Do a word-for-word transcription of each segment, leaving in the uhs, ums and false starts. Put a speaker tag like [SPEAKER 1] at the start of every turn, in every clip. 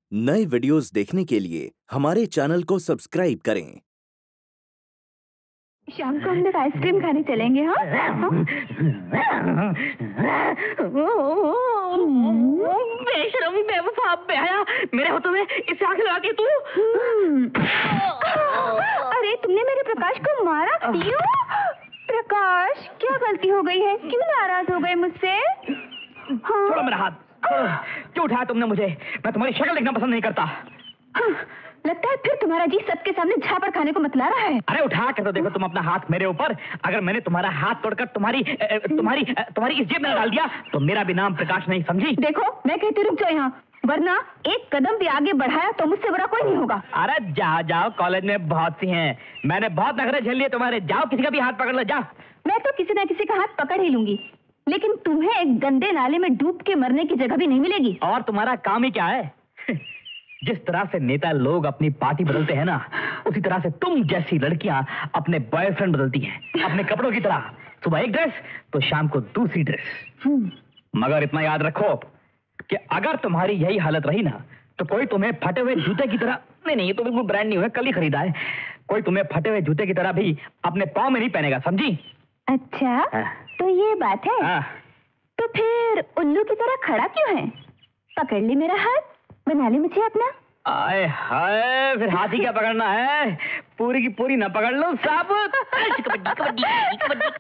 [SPEAKER 1] नए वीडियोस देखने के लिए हमारे चैनल को सब्सक्राइब करें।
[SPEAKER 2] शाम को हम लोग आइसक्रीम खाने चलेंगे। हाँ बेशरम बेवफा बेहया, मेरे होठों में इसे आंख लगा के तू। अरे तुमने मेरे प्रकाश को मारा क्यों? प्रकाश क्या गलती हो गई है? क्यों नाराज हो गए मुझसे? हाँ?
[SPEAKER 3] छोड़ो मेरा हाथ। क्यों उठाया तुमने मुझे? मैं तुम्हारी शक्ल देखना पसंद नहीं करता।
[SPEAKER 2] हाँ, लगता है फिर तुम्हारा जी सबके सामने झापड़ खाने को मतला रहा है।
[SPEAKER 3] अरे उठा कर तो देखो तुम अपना हाथ मेरे ऊपर। अगर मैंने तुम्हारा हाथ तोड़कर तुम्हारी तुम्हारी तुम्हारी इस जेब में डाल दिया तो मेरा भी नाम प्रकाश नहीं, समझी?
[SPEAKER 2] देखो मैं कहती रुक जाओ यहाँ, वरना एक कदम भी आगे बढ़ाया तो मुझसे बड़ा कोई नहीं होगा।
[SPEAKER 3] अरे जाओ जाओ, कॉलेज में बहुत सी हैं, मैंने बहुत नखरे झेल लिए तुम्हारे। जाओ किसी का भी हाथ पकड़ लो, जाओ।
[SPEAKER 2] मैं तो किसी न किसी का हाथ पकड़ ही लूंगी, लेकिन तुम्हें एक गंदे नाले में डूब के मरने की जगह भी नहीं मिलेगी।
[SPEAKER 3] और तुम्हारा काम ही क्या है? जिस तरह से नेता लोग अपनी पार्टी बदलते हैं ना, उसी तरह से तुम जैसी लड़कियां अपने बॉयफ्रेंड बदलती हैं, अपने कपड़ों की तरह। सुबह एक ड्रेस तो शाम को दूसरी ड्रेस। मगर इतना याद रखो कि अगर तुम्हारी यही हालत रही ना तो कोई तुम्हें फटे हुए जूते की तरह, नहीं नहीं ये तो बिल्कुल ब्रांड न्यू है, कल ही खरीदा है, कोई तुम्हें फटे हुए जूते की तरह भी अपने पाँव में नहीं पहनेगा, समझी?
[SPEAKER 2] अच्छा हाँ। तो ये बात है हाँ। तो फिर उल्लू की तरह खड़ा क्यों है? पकड़ ली मेरा हाथ, बना ली मुझे अपना।
[SPEAKER 3] आए हाय, फिर हाथी क्या पकड़ना है? पूरी की पूरी ना पकड़ लो साबुत। कबड्डी कबड्डी कबड्डी।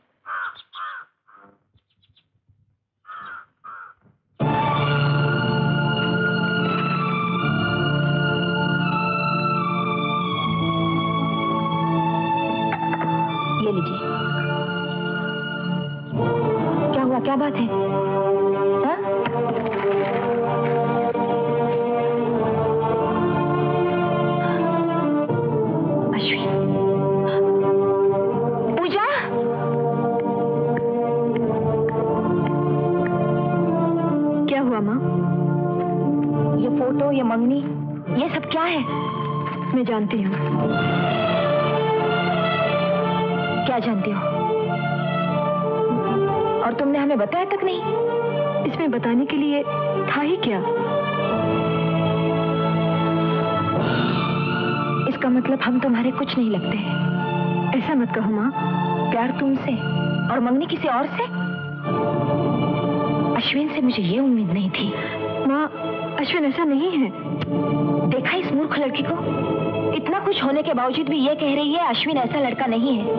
[SPEAKER 2] ये लीजिए। क्या हुआ, क्या बात है? हाँ? अश्विन, पूजा, क्या हुआ माँ? ये फोटो, ये मंगनी, ये सब क्या है? मैं जानती हूँ। क्या जानती हो? और तुमने हमें बताया तक नहीं। इसमें बताने के लिए था ही क्या? इसका मतलब हम तुम्हारे कुछ नहीं लगते हैं। ऐसा मत कहो माँ। प्यार तुमसे और मंगनी किसी और से? अश्विन से मुझे ये उम्मीद नहीं थी। माँ, अश्विन ऐसा नहीं है। देखा इस मूर्ख लड़की को? इतना कुछ होने के बावजूद भी ये कह रही है अश्विन ऐसा लड़का नहीं है।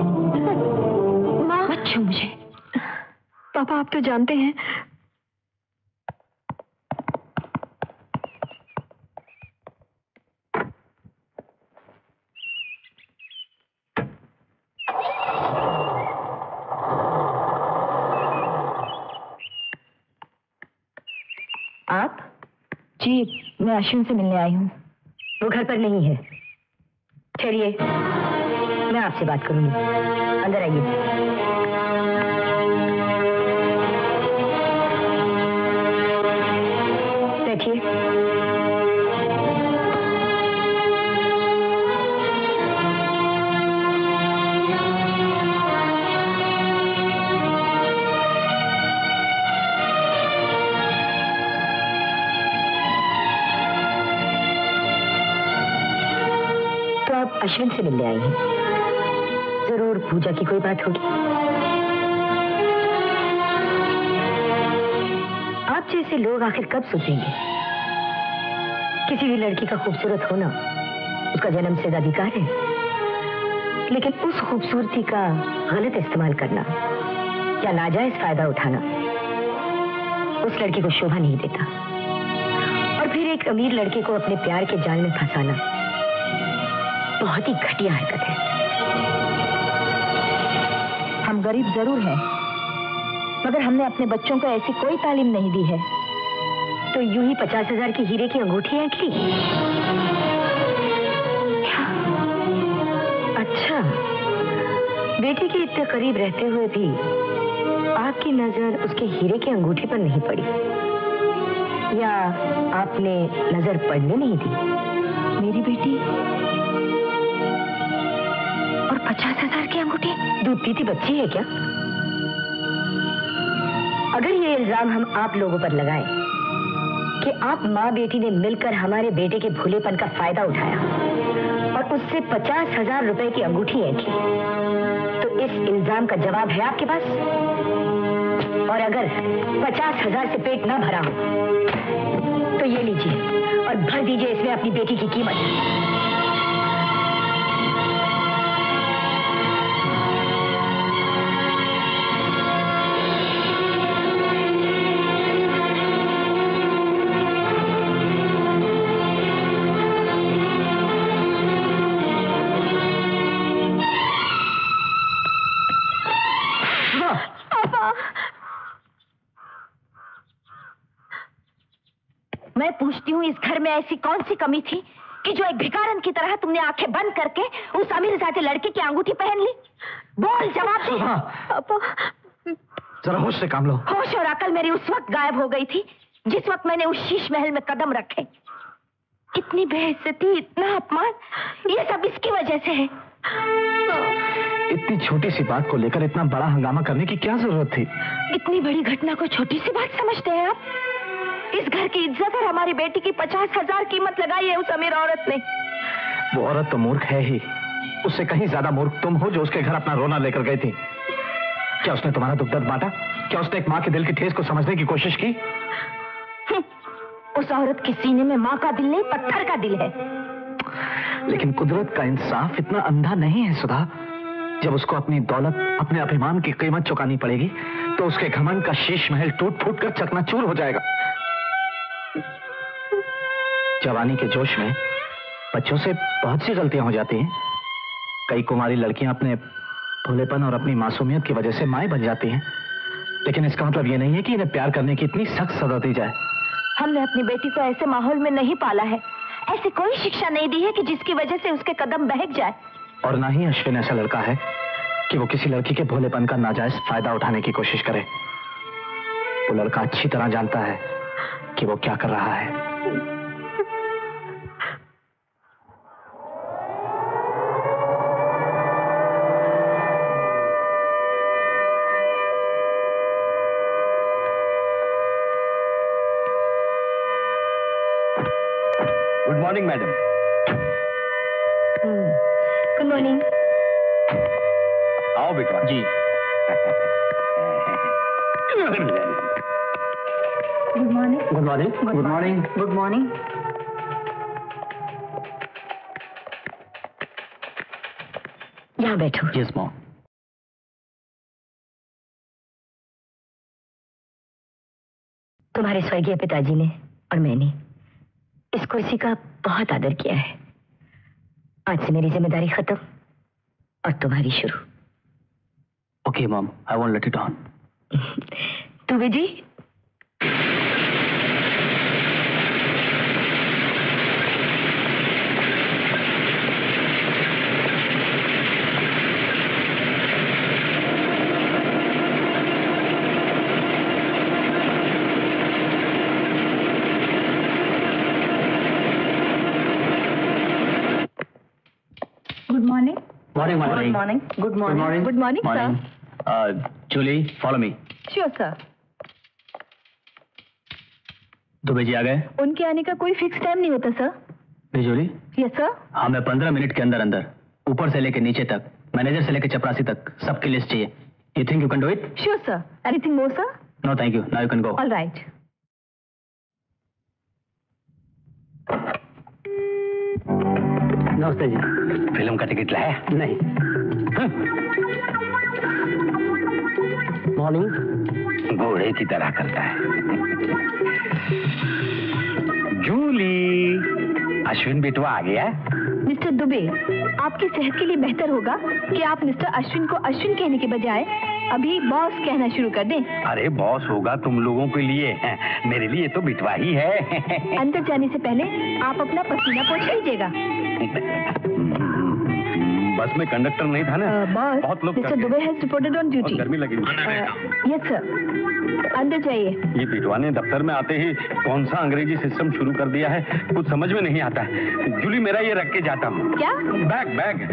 [SPEAKER 2] माँ, मत छू मुझे। पापा आप तो जानते हैं। आप? जी, मैं अश्विन से मिलने आई हूँ। वो घर पर नहीं है। ठहरिए, मैं आपसे बात करूंगी। अंदर आइए। बैठिए। तो आप अश्विन से मिलने आई हैं। जरूर पूजा की कोई बात होगी। आप जैसे लोग आखिर कब सोचेंगे? किसी भी लड़की का खूबसूरत होना उसका जन्म से अधिकार है, लेकिन उस खूबसूरती का गलत इस्तेमाल करना या नाजायज फायदा उठाना उस लड़की को शोभा नहीं देता। और फिर एक अमीर लड़के को अपने प्यार के जाल में फंसाना बहुत ही घटिया हरकत है। हम गरीब जरूर हैं, मगर हमने अपने बच्चों को ऐसी कोई तालीम नहीं दी है तो यूं ही पचास हजार की हीरे की अंगूठी ऐंठ ली। क्या? अच्छा, बेटी के इतने करीब रहते हुए भी आपकी नजर उसके हीरे की अंगूठी पर नहीं पड़ी, या आपने नजर पड़ने नहीं दी? मेरी बेटी और पचास हजार की अंगूठी? दूध पीती बच्ची है क्या? अगर ये इल्जाम हम आप लोगों पर लगाएं कि आप माँ बेटी ने मिलकर हमारे बेटे के भोलेपन का फायदा उठाया और उससे पचास हजार रुपए की अंगूठी ऐंठी, तो इस इल्जाम का जवाब है आपके पास? और अगर पचास हजार से पेट न भरा हो तो ये लीजिए और भर दीजिए इसमें अपनी बेटी की कीमत। मैं पूछती हूँ, इस घर में ऐसी कौन सी कमी थी कि जो एक भिखारन की तरह तुमने आंखें बंद करके उस अमीर जाते लड़के की अंगूठी पहन ली? बोल, जवाब दे। पापा,
[SPEAKER 4] जरा होश से काम लो।
[SPEAKER 2] होश और अकल मेरी उस वक्त गायब हो गई थी जिस वक्त मैंने उस शीश महल में कदम रखे। इतनी बेइज्जती, इतना अपमान, ये सब इसकी वजह से है।
[SPEAKER 4] इतनी छोटी सी बात को लेकर इतना बड़ा हंगामा करने की क्या जरूरत थी?
[SPEAKER 2] इतनी बड़ी घटना को छोटी सी बात समझते हैं आप? इस घर की इज्जत और हमारी बेटी की पचास हजार कीमत लगाई है उस अमीर औरत ने।
[SPEAKER 4] वो औरत तो मूर्ख है ही, उससे कहीं ज्यादा मूर्ख तुम हो जो उसके घर अपना रोना लेकर गई थी। क्या उसने तुम्हारा दुख दर्द बांटा? क्या उसने एक माँ के दिल की ठेस को समझने की कोशिश की?
[SPEAKER 2] उस औरत के सीने में माँ का दिल नहीं, पत्थर का दिल है।
[SPEAKER 4] लेकिन कुदरत का इंसाफ इतना अंधा नहीं है सुधा। जब उसको अपनी दौलत, अपने अभिमान की कीमत चुकानी पड़ेगी तो उसके घमंड का शीश महल टूट फूट कर चकनाचूर हो जाएगा। जवानी के जोश में बच्चों से बहुत सी गलतियां हो जाती हैं। कई कुमारी लड़कियां अपने भोलेपन और अपनी मासूमियत की वजह से माएं बन जाती हैं, लेकिन इसका मतलब यह नहीं है कि इन्हें प्यार करने की इतनी सख्त सजा दी जाए।
[SPEAKER 2] हमने अपनी बेटी को ऐसे माहौल में नहीं पाला है, ऐसी कोई शिक्षा नहीं दी है कि जिसकी वजह से उसके कदम बहक जाए।
[SPEAKER 4] और ना ही अश्विन ऐसा लड़का है कि वो किसी लड़की के भोलेपन का नाजायज फायदा उठाने की कोशिश करे। वो लड़का अच्छी तरह जानता है कि वो क्या कर रहा है।
[SPEAKER 1] Good morning madam.
[SPEAKER 2] Good morning.
[SPEAKER 1] आओ बेटा जी।
[SPEAKER 2] Good morning.
[SPEAKER 4] Good morning. Good morning.
[SPEAKER 2] Good morning. यहाँ बैठो।
[SPEAKER 4] Yes mom.
[SPEAKER 2] तुम्हारे स्वर्गीय पिताजी ने और मैंने इस कुर्सी का बहुत आदर किया है। आज से मेरी जिम्मेदारी खत्म और तुम्हारी शुरू।
[SPEAKER 4] Okay mom, I want let it on.
[SPEAKER 2] तू बेजी।
[SPEAKER 4] Morning, morning.
[SPEAKER 2] Good morning. Good morning. Good morning,
[SPEAKER 4] morning.
[SPEAKER 2] sir.
[SPEAKER 4] Uh, Julie, follow me.
[SPEAKER 2] Sure, sir.
[SPEAKER 4] Dubey ji आ गए?
[SPEAKER 2] उनके आने का कोई फिक्स टाइम नहीं होता, सर।
[SPEAKER 4] जूली?
[SPEAKER 2] Yes, sir.
[SPEAKER 4] हमें पंद्रह मिनट के अंदर अंदर ऊपर से लेके नीचे तक, मैनेजर से लेके चपरासी तक सबकी लिस्ट चाहिए। You think you can do it?
[SPEAKER 2] Sure, sir. Anything more, sir?
[SPEAKER 4] No, thank you. Now you can go.
[SPEAKER 2] All right.
[SPEAKER 4] नमस्ते जी।
[SPEAKER 1] फिल्म का टिकट लाया?
[SPEAKER 4] नहीं। मॉर्निंग।
[SPEAKER 1] घोड़े की तरह करता है। जूली, अश्विन बेटवा आ गया?
[SPEAKER 2] मिस्टर दुबे, आपकी सेहत के लिए बेहतर होगा कि आप मिस्टर अश्विन को अश्विन कहने के बजाय अभी बॉस कहना शुरू कर दें।
[SPEAKER 1] अरे बॉस होगा तुम लोगों के लिए, मेरे लिए तो बिटवा ही है।
[SPEAKER 2] अंदर जाने से पहले आप अपना पसीना पोंछ लीजिएगा।
[SPEAKER 1] बस में कंडक्टर नहीं था ना?
[SPEAKER 2] बॉस,
[SPEAKER 1] बहुत लोग
[SPEAKER 2] mister Dubey has reported on duty.
[SPEAKER 1] गर्मी लगी।
[SPEAKER 2] यस सर, अंदर जाइए।
[SPEAKER 1] ये बिटवा ने दफ्तर में आते ही कौन सा अंग्रेजी सिस्टम शुरू कर दिया है, कुछ समझ में नहीं आता है। जूली, मेरा ये रख के जाता हूँ।
[SPEAKER 2] क्या?
[SPEAKER 1] Bag bag.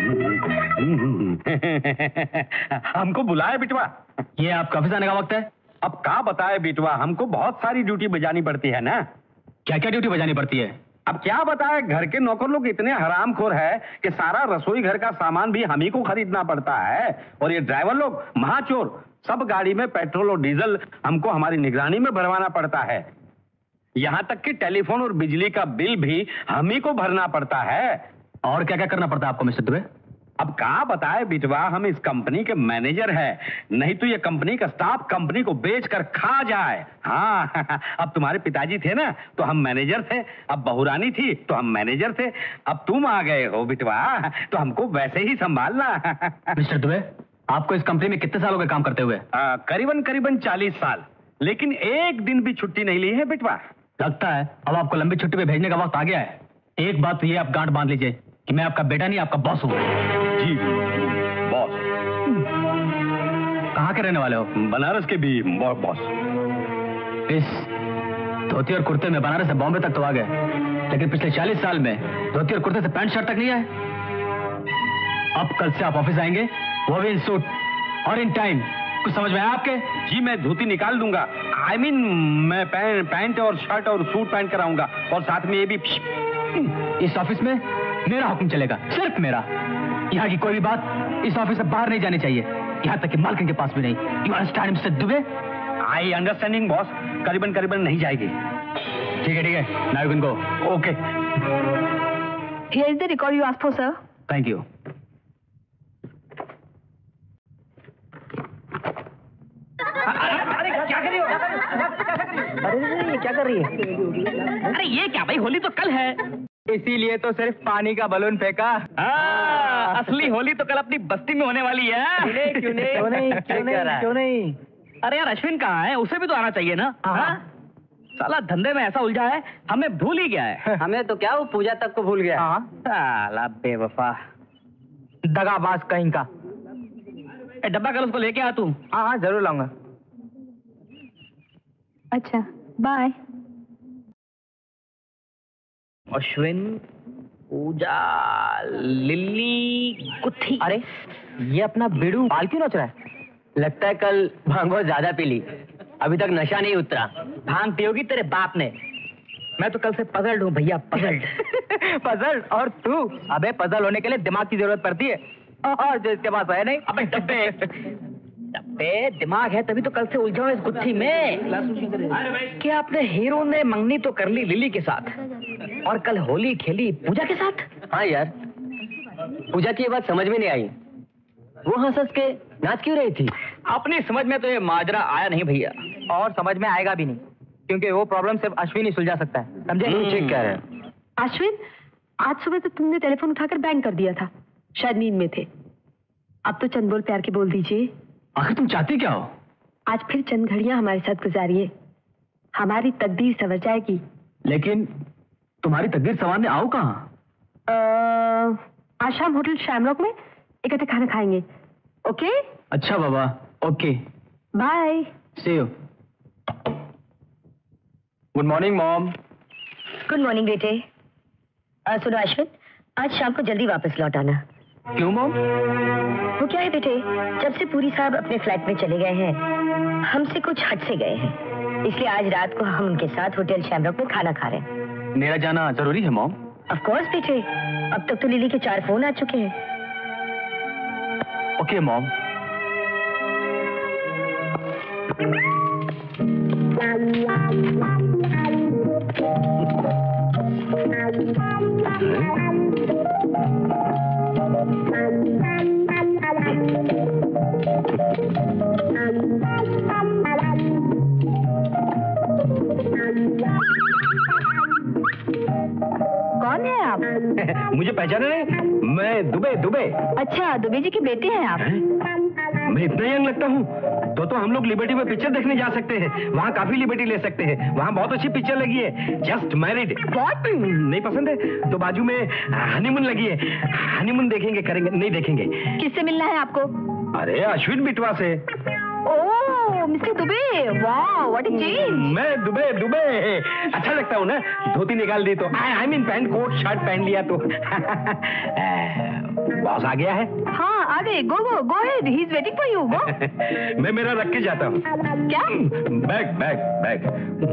[SPEAKER 1] हमको बुलाया बिटवा।
[SPEAKER 4] ये आपका ऑफिस आने का वक्त है?
[SPEAKER 1] अब क्या बताए बिटवा, हमको बहुत सारी ड्यूटी बजानी पड़ती है ना।
[SPEAKER 4] क्या क्या ड्यूटी बजानी पड़ती है?
[SPEAKER 1] अब क्या बताए, घर के नौकर लोग इतने हरामखोर है कि सारा रसोई घर का सामान भी हम ही को खरीदना पड़ता है, और ये ड्राइवर लोग महाचोर, सब गाड़ी में पेट्रोल और डीजल हमको हमारी निगरानी में भरवाना पड़ता है। यहाँ तक कि टेलीफोन और बिजली का बिल भी हम ही को भरना पड़ता है।
[SPEAKER 4] और क्या क्या करना पड़ता है आपको मिस्टर दुबे?
[SPEAKER 1] अब क्या बताए बिटवा, हम इस कंपनी के मैनेजर हैं, नहीं तो ये कंपनी का स्टाफ कंपनी को बेचकर खा जाए। हाँ, अब तुम्हारे पिताजी थे ना तो हम मैनेजर थे, अब बहुरानी थी तो हम मैनेजर थे, अब तुम आ गए हो बिटवा तो हमको वैसे ही संभालना।
[SPEAKER 4] मिस्टर दुबे, आपको इस कंपनी में कितने साल हो गए काम करते हुए?
[SPEAKER 1] आ, करीबन करीबन चालीस साल, लेकिन एक दिन भी छुट्टी नहीं ली है बिटवा।
[SPEAKER 4] लगता है अब आपको लंबी छुट्टी पे भेजने का वक्त आ गया है। एक बात तो ये आप गांठ बांध लीजिए कि मैं आपका बेटा नहीं, आपका बॉस हूँ।
[SPEAKER 1] जी बॉस।
[SPEAKER 4] कहाँ के रहने वाले हो?
[SPEAKER 1] बनारस के भी बॉस।
[SPEAKER 4] इस धोती और कुर्ते में बनारस से बॉम्बे तक तो आ गए, लेकिन पिछले चालीस साल में धोती और कुर्ते से पैंट शर्ट तक नहीं आए। अब कल से आप ऑफिस आएंगे, वो भी इन सूट और इन टाइम। कुछ समझ में आया आपके?
[SPEAKER 1] जी मैं धोती निकाल दूंगा, आई I मीन mean, मैं पैंट पैंट और शर्ट और सूट पैंट कराऊंगा, और साथ में ये भी।
[SPEAKER 4] इस ऑफिस में मेरा हुक्म चलेगा, सिर्फ मेरा। यहाँ की कोई भी बात इस ऑफिस से बाहर नहीं जानी चाहिए, यहाँ तक कि मालकिन के पास भी नहीं। You understand mister Dubey?
[SPEAKER 1] I understanding boss, करीबन करीबन नहीं जाएगी।
[SPEAKER 4] ठीक है ठीक है, now you can go.
[SPEAKER 1] Okay.
[SPEAKER 2] Here is the record you asked for, sir.
[SPEAKER 4] Thank you.
[SPEAKER 3] अरे क्या कर रही हो?
[SPEAKER 2] अरे ये क्या कर रही है?
[SPEAKER 3] अरे ये क्या भाई, होली तो कल है।
[SPEAKER 4] इसीलिए तो सिर्फ पानी का बलून फेंका।
[SPEAKER 3] हाँ, असली होली तो कल अपनी बस्ती में होने वाली है।
[SPEAKER 2] क्यों नहीं क्यों नहीं क्यों नहीं क्यों नहीं क्यों नहीं?
[SPEAKER 3] अरे यार अश्विन कहाँ है, उसे भी तो आना चाहिए ना। हाँ? साला धंधे में ऐसा उलझा है हमें भूल ही गया है।
[SPEAKER 2] हमें तो क्या, वो पूजा तक को भूल गया।
[SPEAKER 3] हाँ साला बेवफा
[SPEAKER 4] दगाबाज कहीं का।
[SPEAKER 3] ए, डब्बा कल उसको लेके आ तू।
[SPEAKER 4] हाँ हाँ जरूर लाऊंगा।
[SPEAKER 2] अच्छा बाय।
[SPEAKER 3] अश्विन, पूजा, लिल्ली, कुत्थी।
[SPEAKER 2] अरे ये अपना बेड़ू बाल क्यों नोच रहा है? लगता है कल भांग बहुत ज्यादा पी ली, अभी तक नशा नहीं उतरा।
[SPEAKER 3] भांग पियोगी तेरे बाप ने। मैं तो कल से पजल्ड हूँ भैया, पजल्ड।
[SPEAKER 4] पजल? और तू? अबे पजल होने के लिए दिमाग की जरूरत पड़ती है, और जो इसके पास है नहीं।
[SPEAKER 3] अबे डब्बे डब्बे दिमाग है तभी तो कल से उलझा हूँ इस गुत्थी में। क्या आपने हीरो ने मंगनी तो कर ली लिली के साथ, और कल होली खेली पूजा के साथ?
[SPEAKER 2] हाँ यार, पूजा की ये बात समझ में नहीं आई, वो हंस हंस के नाच क्यों रही थी?
[SPEAKER 3] अपनी समझ में तो ये माजरा आया नहीं भैया,
[SPEAKER 4] और समझ में आएगा भी नहीं, क्योंकि वो प्रॉब्लम सिर्फ अश्विन ही सुलझा सकता है, समझे?
[SPEAKER 2] ठीक कह रहे हैं।
[SPEAKER 5] अश्विन, आज सुबह तो तुमने टेलीफोन उठाकर बैंग कर दिया था, शायद नींद में थे। अब तो चंद बोल प्यार के बोल दीजिए।
[SPEAKER 4] आखिर तुम चाहती क्या हो?
[SPEAKER 5] आज फिर चंद घड़ियां हमारे साथ गुजारिए, हमारी तकदीर संवर जाएगी।
[SPEAKER 4] लेकिन तुम्हारी तकदीर संवारने आओ कहाँ?
[SPEAKER 5] आज शाम होटल शैमरॉक में इकट्ठे खाना खाएंगे, ओके?
[SPEAKER 4] अच्छा बाबा, okay,
[SPEAKER 5] bye.
[SPEAKER 4] See you. Good morning mom.
[SPEAKER 2] Good morning बेटे। आ, सुनो अश्विन, आज शाम को जल्दी वापस लौट आना।
[SPEAKER 4] क्यों मॉम?
[SPEAKER 2] वो क्या है बेटे, जब से पूरी साहब अपने फ्लैट में चले गए हैं, हमसे कुछ हट से गए हैं, इसलिए आज रात को हम उनके साथ होटल शैमरॉक में खाना खा रहे हैं।
[SPEAKER 4] मेरा जाना जरूरी है मॉम?
[SPEAKER 2] ऑफ कोर्स बेटे, अब तक तो लिली के चार फोन आ चुके हैं।
[SPEAKER 4] Okay mom.
[SPEAKER 5] कौन है आप?
[SPEAKER 1] मुझे पहचाना नहीं? मैं दुबे दुबे।
[SPEAKER 5] अच्छा, दुबे जी के बेटे हैं आप?
[SPEAKER 1] मैं इतना यंग लगता हूँ तो तो हम लोग लिबर्टी में पिक्चर देखने जा सकते हैं, वहाँ काफी लिबर्टी ले सकते हैं, वहाँ बहुत अच्छी पिक्चर लगी है, जस्ट मैरिड।
[SPEAKER 5] What?
[SPEAKER 1] नहीं पसंद है तो बाजू में हनीमून लगी है, हनीमून देखेंगे, करेंगे, नहीं देखेंगे।
[SPEAKER 5] किससे मिलना है आपको?
[SPEAKER 1] अरे अश्विन बिटवा से।
[SPEAKER 5] Oh, oh mister Dubey, wow what a change.
[SPEAKER 1] मैं दुबे दुबे अच्छा लगता हूँ ना, धोती निकाल दी तो, I mean pant coat shirt पहन लिया तो। बॉस आ गया है?
[SPEAKER 5] हाँ आ गए, go go go ahead, he is waiting for you, go.
[SPEAKER 1] मैं मेरा रख के जाता हूँ।
[SPEAKER 5] क्या?
[SPEAKER 1] Bag bag bag.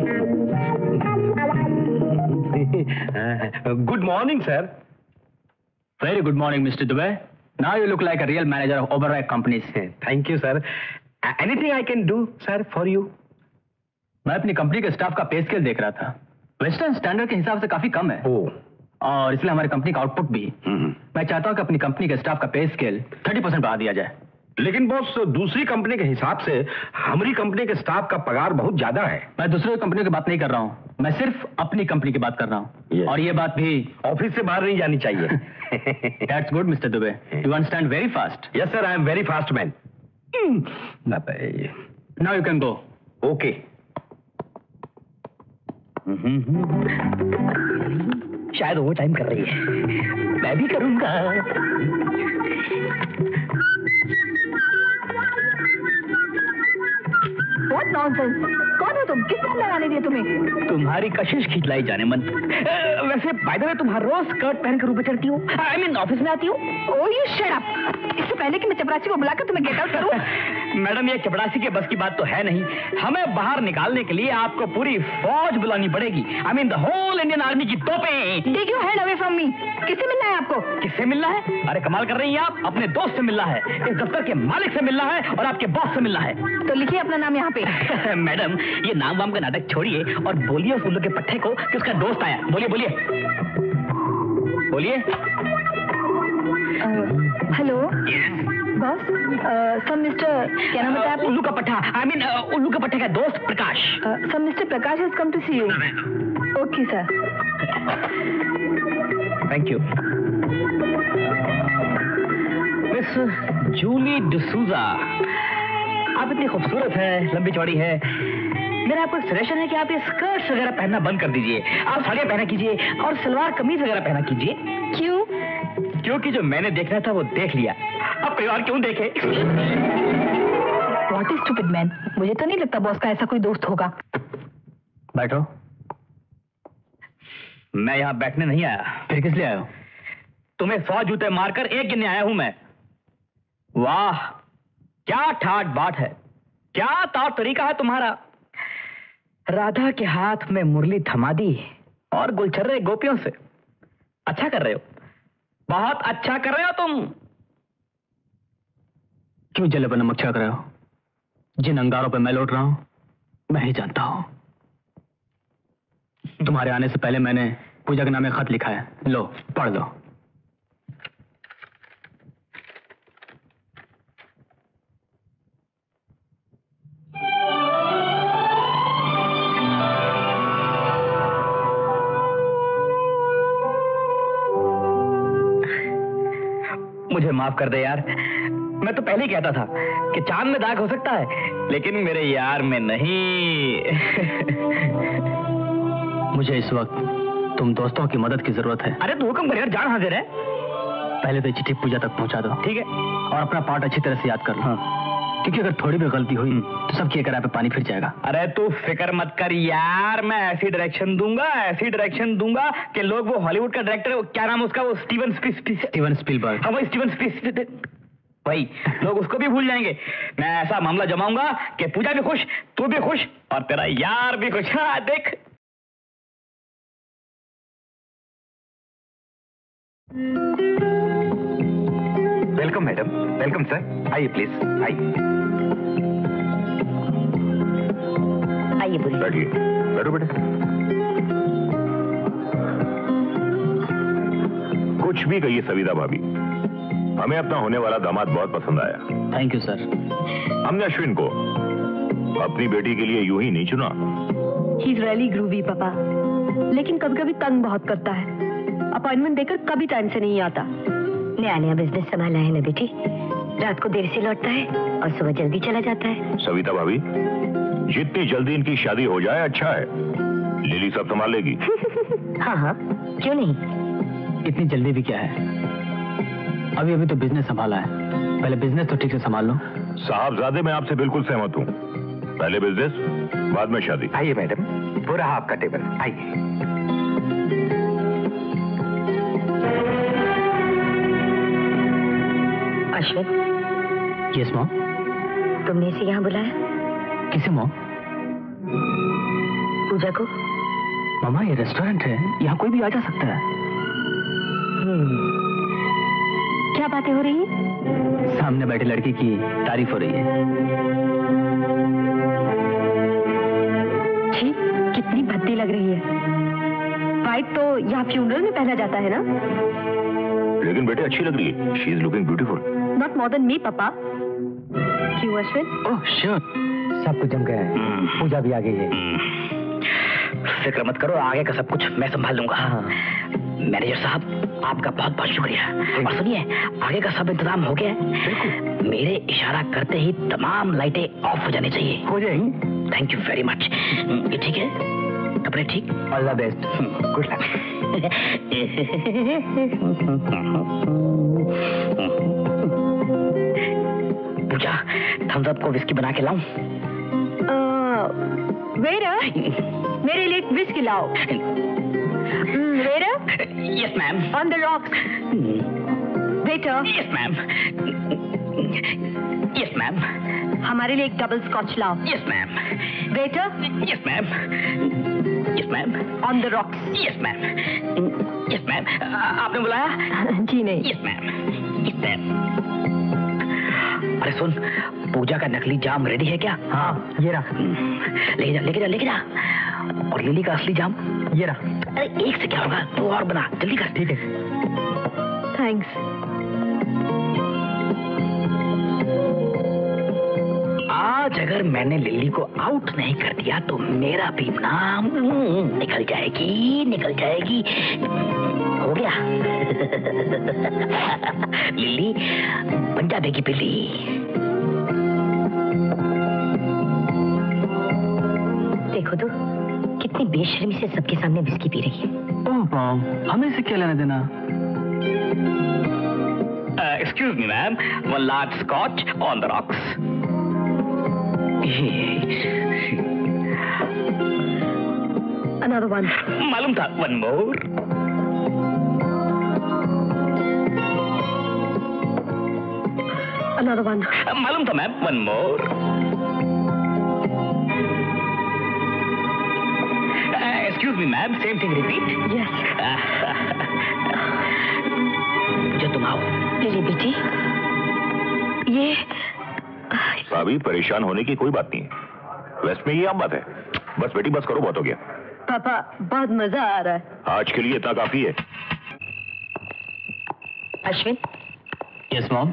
[SPEAKER 1] Good morning sir.
[SPEAKER 3] Very good morning mister Dubey. Now you look like a real manager of Oberoi companies.
[SPEAKER 1] Thank you sir. Anything I can do sir for you?
[SPEAKER 3] मैं अपनी company के स्टाफ का पे scale देख रहा था, western standard के हिसाब से काफी कम है।
[SPEAKER 1] ओह,
[SPEAKER 3] और इसलिए हमारी कंपनी का आउटपुट भी। मैं चाहता हूं कि अपनी कंपनी के स्टाफ का पे स्केल थर्टी परसेंट बढ़ा दिया जाए।
[SPEAKER 1] लेकिन बॉस दूसरी कंपनी के हिसाब से हमारी कंपनी के स्टाफ का पगार बहुत ज्यादा है।
[SPEAKER 3] मैं दूसरी कंपनी की बात नहीं कर रहा हूं, मैं सिर्फ अपनी कंपनी की बात कर रहा हूं।
[SPEAKER 1] Yes.
[SPEAKER 3] और ये बात भी
[SPEAKER 1] ऑफिस से बाहर नहीं जानी चाहिए।
[SPEAKER 3] That's good mister Dubey, you understand very fast.
[SPEAKER 1] Yes sir, I am very fast man.
[SPEAKER 3] Now you can go.
[SPEAKER 1] Okay.
[SPEAKER 3] शायद वो टाइम कर रही है, मैं भी करूंगा।
[SPEAKER 5] व्हाट नॉनसेंस, कौन हो तुम? किस तरह लगाने दिए तुम्हें?
[SPEAKER 3] तुम्हारी कशिश खिंचलाई जाने मन। अ, वैसे बाय द वे तुम हर रोज स्कर्ट पहनकर ऊपर चढ़ती हो, आई मीन ऑफिस में आती हो।
[SPEAKER 5] Oh you shut up. इससे पहले कि मैं चपरासी को बुलाकर तुम्हें गेट आउट करूं।
[SPEAKER 3] मैडम ये चपरासी के बस की बात तो है नहीं, हमें बाहर निकालने के लिए आपको पूरी फौज बुलानी पड़ेगी। I mean the whole Indian army की तोपें।
[SPEAKER 5] Take your hand away from me. किससे मिलना है आपको?
[SPEAKER 3] किससे मिलना है? अरे कमाल कर रही हैं आप, अपने दोस्त से मिलना है, इस दफ्तर के मालिक से मिलना है और आपके बॉस से मिलना है।
[SPEAKER 5] तो लिखिए अपना नाम यहाँ पे।
[SPEAKER 3] मैडम ये नाम वाम का नाटक छोड़िए और बोलिए उस उल्लू के पट्टे को कि उसका दोस्त आया। बोलिए बोलिए बोलिए।
[SPEAKER 5] हेलो बॉस, सर मिस्टर, क्या नाम बताया आपने?
[SPEAKER 3] उल्लू का पट्टा, आई मीन उल्लू के पट्टे का दोस्त Prakash.
[SPEAKER 5] Sir mister Prakash has come to see you. Okay sir.
[SPEAKER 3] Thank you. Miss Julie D'Souza, आप इतनी खूबसूरत हैं, लंबी चौड़ी है, मेरा आपको सजेशन है कि आप ये स्कर्ट्स वगैरह पहनना बंद कर दीजिए, आप साड़ियाँ पहना कीजिए और सलवार कमीज वगैरह पहना कीजिए।
[SPEAKER 5] क्यों?
[SPEAKER 3] क्योंकि जो मैंने देखना था वो देख लिया, अब कोई और क्यों देखे?
[SPEAKER 5] व्हाट इज स्टूपिड मैन, मुझे तो नहीं लगता बॉस का ऐसा कोई दोस्त होगा।
[SPEAKER 3] बैठो। मैं यहाँ बैठने नहीं आया। फिर किस लिए आया हो? तुम्हें सौ जूते मारकर एक गिनने आया हूं मैं। वाह क्या ठाट बाट है, क्या तौर तरीका है तुम्हारा। राधा के हाथ में मुरली थमा दी और गुलछर्रे गोपियों से। अच्छा कर रहे हो, बहुत अच्छा कर रहे हो तुम। क्यों जले पर नमक छिड़क रहे हो? जिन अंगारों पे मैं लौट रहा हूं मैं ही जानता हूं। तुम्हारे आने से पहले मैंने पूजा के नाम एक खत लिखा है, लो पढ़ लो। मुझे माफ कर दे यार, मैं तो पहले ही कहता था कि चांद में दाग हो सकता है लेकिन मेरे यार में नहीं। मुझे इस वक्त तुम दोस्तों की मदद की जरूरत है। अरे तू हुक्म कर यार, जान हाजिर है। पहले तो चिट्ठी पूजा तक पहुंचा दो, ठीक है? और अपना पार्ट अच्छी तरह से याद कर लो। हाँ। क्योंकि अगर थोड़ी भी गलती हुई तो सबकी एक पे पानी फिर जाएगा। अरे तू फिक्र मत कर यार, मैं ऐसी डायरेक्शन दूंगा, ऐसी डायरेक्शन दूंगा कि लोग वो हॉलीवुड का डायरेक्टर, क्या नाम उसका, वो स्टीवन स्टीवन स्पीलबर्ग। हाँ वही स्टीवन स्पील, वही लोग उसको भी भूल जाएंगे। मैं ऐसा मामला जमाऊंगा कि पूजा भी खुश, तू भी खुश और तेरा यार भी खुश। हाँ देख।
[SPEAKER 1] वेलकम मैडम, वेलकम सर, आइए प्लीज आइए।
[SPEAKER 2] आइए पुरी।
[SPEAKER 1] बैठिए, बैठो बेटे।
[SPEAKER 6] कुछ भी कहिए सविता भाभी, हमें अपना होने वाला दामाद बहुत पसंद आया।
[SPEAKER 3] Thank you sir.
[SPEAKER 6] हमने अश्विन को अपनी बेटी के लिए यूं ही नहीं चुना।
[SPEAKER 5] ही इज रियली ग्रूवी पापा, लेकिन कभी कभी तंग बहुत करता है। अपॉइंटमेंट देकर कभी टाइम से नहीं आता।
[SPEAKER 2] नया नया बिजनेस संभाला है ना बेटी, रात को देर से लौटता है और सुबह जल्दी चला जाता है।
[SPEAKER 6] सविता भाभी, जितनी जल्दी इनकी शादी हो जाए अच्छा है, लिली सब संभाल लेगी।
[SPEAKER 2] हाँ हाँ क्यों नहीं।
[SPEAKER 3] इतनी जल्दी भी क्या है, अभी अभी तो बिजनेस संभाला है, पहले बिजनेस तो ठीक से संभाल लो।
[SPEAKER 6] साहबजादे, मैं आपसे बिल्कुल सहमत हूँ। पहले बिजनेस, बाद में शादी।
[SPEAKER 7] आइए मैडम, वो रहा आपका टेबल, आइए।
[SPEAKER 2] अश्विन।
[SPEAKER 3] Yes mom.
[SPEAKER 2] तुमने इसे यहाँ बुलाया?
[SPEAKER 3] किसे मॉम?
[SPEAKER 2] पूजा को।
[SPEAKER 3] मामा ये रेस्टोरेंट है, यहाँ कोई भी आ जा सकता है।
[SPEAKER 5] क्या बातें हो रही हैं?
[SPEAKER 3] सामने बैठे लड़की की तारीफ हो रही है।
[SPEAKER 5] छी, कितनी भद्दी लग रही है। वाइट तो यहाँ फ्यूनरल में पहना जाता है ना?
[SPEAKER 6] लेकिन बेटे अच्छी लग रही है। She is looking beautiful.
[SPEAKER 5] Not more than me पापा। क्यों अश्विन?
[SPEAKER 3] Oh sure.
[SPEAKER 7] सब कुछ जम गया है, पूजा भी आ गई है।
[SPEAKER 3] फिक्र मत करो, आगे का सब कुछ मैं संभाल लूंगा। मैनेजर साहब, आपका बहुत बहुत शुक्रिया। और सुनिए, आगे का सब इंतजाम हो गया है। मेरे इशारा करते ही तमाम लाइटें ऑफ हो जानी चाहिए।
[SPEAKER 7] हो जाएंगी।
[SPEAKER 3] Thank you very much. ये ठीक है? कपड़े ठीक?
[SPEAKER 7] All the best, good luck.
[SPEAKER 3] Pooja, Thums Up को विस्की बना के लाऊं?
[SPEAKER 5] वेटर, मेरे लिए विस्की लाओ। Waiter?
[SPEAKER 3] Yes ma'am.
[SPEAKER 5] On the rocks. Waiter?
[SPEAKER 3] Yes ma'am. Yes ma'am.
[SPEAKER 5] हमारे लिए एक डबल स्कॉच लाओ।
[SPEAKER 3] Yes ma'am.
[SPEAKER 5] Waiter?
[SPEAKER 3] Yes ma'am. Yes ma'am.
[SPEAKER 5] On the rocks.
[SPEAKER 3] Yes ma'am. Yes ma'am. आपने बुलाया?
[SPEAKER 5] जी नहीं।
[SPEAKER 3] Yes ma'am. Yes ma'am. अरे सुन, पूजा का नकली जाम रेडी है क्या?
[SPEAKER 7] हाँ, ये रहा।
[SPEAKER 3] लेके जा, लेके जा, लेके जा। और लिली का असली जाम?
[SPEAKER 7] ये रहा।
[SPEAKER 3] अरे एक से क्या होगा, तू और बना, जल्दी कर।
[SPEAKER 7] ठीक है।
[SPEAKER 5] थैंक्स।
[SPEAKER 3] आज अगर मैंने लिली को आउट नहीं कर दिया तो मेरा भी नाम निकल जाएगी, निकल जाएगी। हो गया। लिली पंजाबी की बिल्ली।
[SPEAKER 2] देखो तो कितनी बेशर्मी से सबके सामने विस्की पी रही है।
[SPEAKER 3] ओह मॉम, हमें इसे क्या लेना देना? Excuse me ma'am, one large scotch on the rocks.
[SPEAKER 5] Another one.
[SPEAKER 3] मालूम था, वन मोर।
[SPEAKER 5] Another one.
[SPEAKER 3] मालूम था ma'am, one more. Excuse me ma'am, same thing repeat.
[SPEAKER 5] Yes.
[SPEAKER 3] जो तुम आओ।
[SPEAKER 2] लिली बेटी,
[SPEAKER 5] ये
[SPEAKER 6] भाभी, परेशान होने की कोई बात नहीं है। वेस्ट में ये आम बात है। बस बेटी, बस करो, बहुत हो गया।
[SPEAKER 5] पापा, बहुत मजा आ रहा है।
[SPEAKER 6] आज के लिए इतना काफी है।
[SPEAKER 2] अश्विन।
[SPEAKER 3] Yes mom.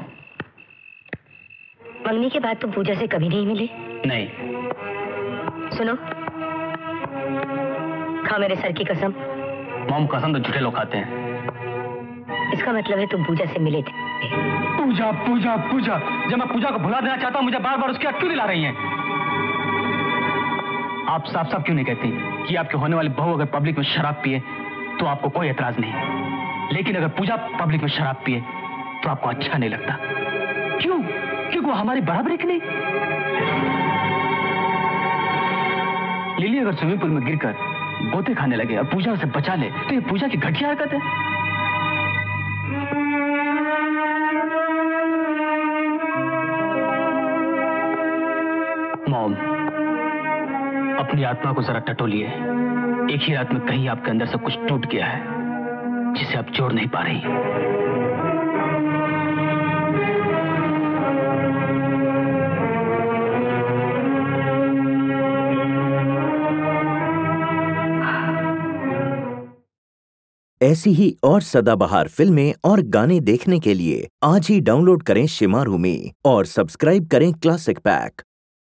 [SPEAKER 2] मंगनी के बाद तुम पूजा से कभी नहीं मिले?
[SPEAKER 3] नहीं।
[SPEAKER 2] सुनो, खाओ मेरे सर की कसम।
[SPEAKER 3] मॉम, कसम तो झूठे लोग खाते हैं।
[SPEAKER 2] इसका मतलब है तुम पूजा से मिले थे।
[SPEAKER 3] पूजा, पूजा, पूजा। जब मैं पूजा को भुला देना चाहता हूँ, मुझे बार बार उसकी याद क्यों दिला रही हैं? आप साफ साफ क्यों नहीं कहती कि आपके होने वाली बहू अगर पब्लिक में शराब पिए तो आपको कोई एतराज नहीं, लेकिन अगर पूजा पब्लिक में शराब पिए तो आपको अच्छा नहीं लगता? क्यों? क्योंकि वो हमारी बराबरी की नहीं। लिली अगर स्विमिंग पूल में गिरकर गोते खाने लगे और पूजा उसे बचा ले तो ये पूजा की घटिया हरकत है। मॉम, अपनी आत्मा को जरा टटोलिए। एक ही रात में कहीं आपके अंदर से कुछ टूट गया है जिसे आप जोड़ नहीं पा रही।
[SPEAKER 8] ऐसी ही और सदाबहार फिल्में और गाने देखने के लिए आज ही डाउनलोड करें शेमारू में और सब्सक्राइब करें क्लासिक पैक।